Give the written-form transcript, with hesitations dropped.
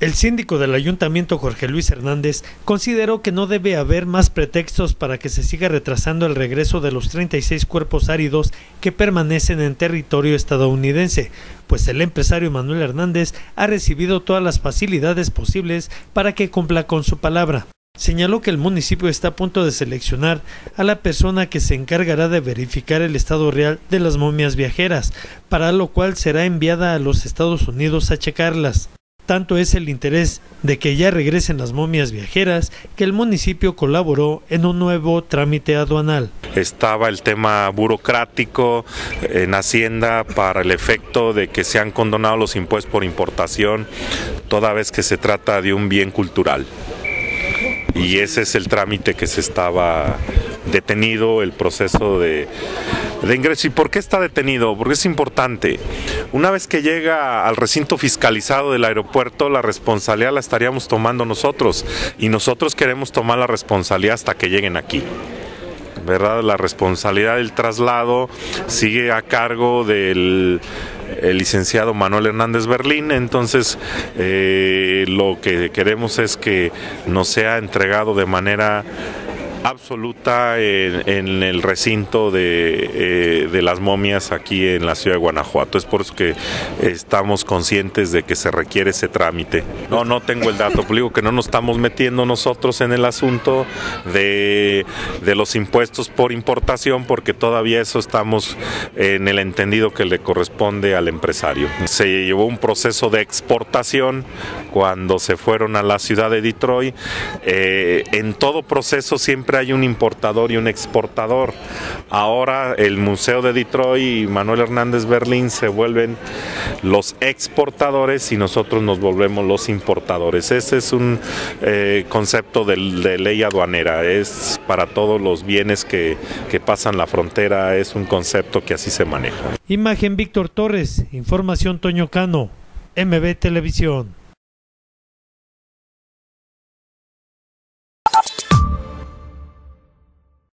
El síndico del ayuntamiento, Jorge Luis Hernández, consideró que no debe haber más pretextos para que se siga retrasando el regreso de los 36 cuerpos áridos que permanecen en territorio estadounidense, pues el empresario Manuel Hernández ha recibido todas las facilidades posibles para que cumpla con su palabra. Señaló que el municipio está a punto de seleccionar a la persona que se encargará de verificar el estado real de las momias viajeras, para lo cual será enviada a los Estados Unidos a checarlas. Tanto es el interés de que ya regresen las momias viajeras que el municipio colaboró en un nuevo trámite aduanal. Estaba el tema burocrático en Hacienda para el efecto de que se han condonado los impuestos por importación toda vez que se trata de un bien cultural. Y ese es el trámite que se estaba detenido, el proceso de ingreso. ¿Y por qué está detenido? Porque es importante. Una vez que llega al recinto fiscalizado del aeropuerto, la responsabilidad la estaríamos tomando nosotros, y nosotros queremos tomar la responsabilidad hasta que lleguen aquí, ¿verdad? La responsabilidad del traslado sigue a cargo del licenciado Manuel Hernández Berlín. Entonces lo que queremos es que nos sea entregado de manera absoluta en el recinto de las momias aquí en la ciudad de Guanajuato. Es por eso que estamos conscientes de que se requiere ese trámite. No tengo el dato, pero digo que no nos estamos metiendo nosotros en el asunto de los impuestos por importación, porque todavía eso estamos en el entendido que le corresponde al empresario. Se llevó un proceso de exportación cuando se fueron a la ciudad de Detroit. En todo proceso siempre hay un importador y un exportador. Ahora el Museo de Detroit y Manuel Hernández Berlín se vuelven los exportadores y nosotros nos volvemos los importadores. Ese es un concepto de ley aduanera, es para todos los bienes que pasan la frontera, es un concepto que así se maneja. Imagen Víctor Torres, información Toño Cano, MB Televisión.